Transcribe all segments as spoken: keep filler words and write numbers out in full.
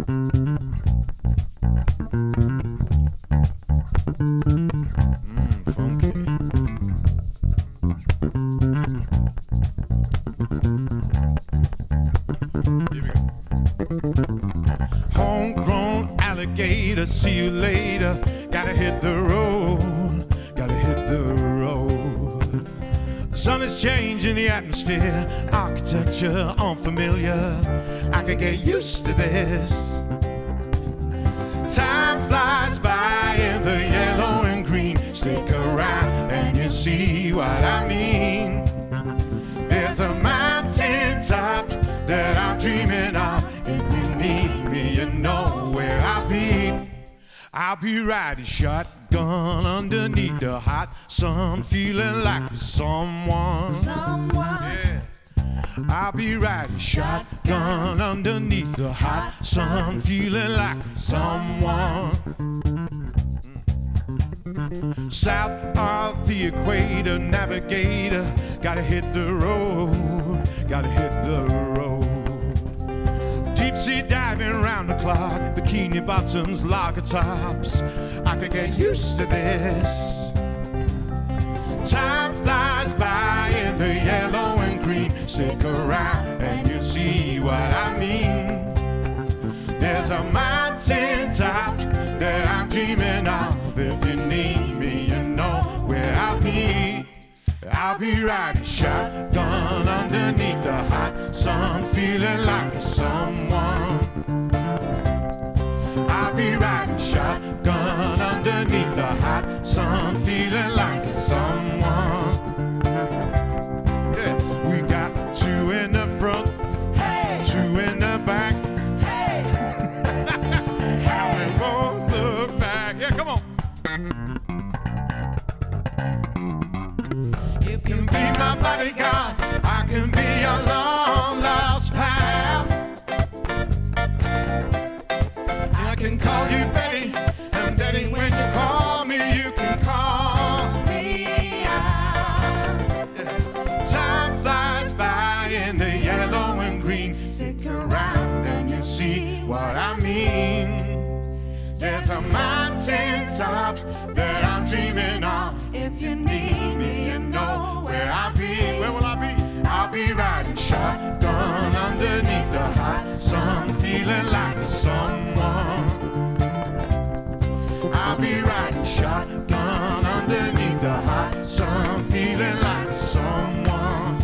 See you later. Gotta hit the road. Gotta hit the road. The sun is changing the atmosphere. Architecture unfamiliar. I could get used to this. Time flies by in the yellow and green. Stick around and you see what I mean. There's a mountain top that I'm dreaming of. If you need me, you know where I'll be. I'll be riding shotgun underneath the hot sun, feeling like someone. Someone. Yeah. I'll be riding shotgun underneath the hot sun, feeling like someone. South of the equator, navigator, gotta hit the road, gotta hit the road. Deep sea diving round the clock, bikini bottoms, lager tops. I could get used to this. Time flies by in the yellow and green. Stick around and you'll see what I mean. There's a mountain top that I'm dreaming of. If you need me, you know where I'll be. I'll be riding shotgun underneath the hot sun, feeling like someone. I'll be riding shotgun underneath the hot sun, feeling like someone. Yeah, we got two in the front, hey, two in the back, hey, hey, both look back. Yeah, come on. You can be my bodyguard, I can be your long lost pal. And I can call you Betty, and Betty, when you call me, you can call me out. Time flies by in the yellow and green. Stick around and you'll see what I mean. There's a mountain top that I'm dreaming of. If you need me, you know where I'll be. Where will I be? I'll be riding shotgun underneath the hot sun, feeling like someone. I'll be riding shotgun underneath the hot sun, feeling like someone.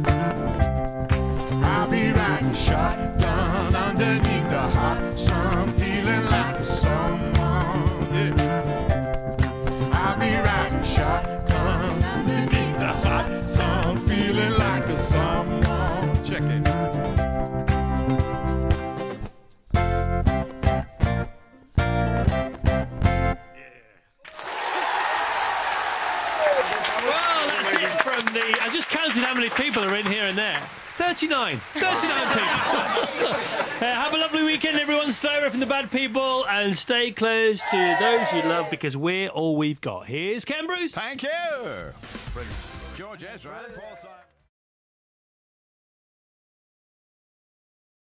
I'll be riding shotgun underneath the hot sun, feeling like someone. Yeah. I'll be riding shotgun underneath the hot sun, feeling like someone. Check it. I just counted how many people are in here and there. thirty-nine. thirty-nine people. uh, have a lovely weekend, everyone. Stay away from the bad people and stay close to those you love because we're all we've got. Here's Ken Bruce. Thank you. George Ezra and Paul Simon.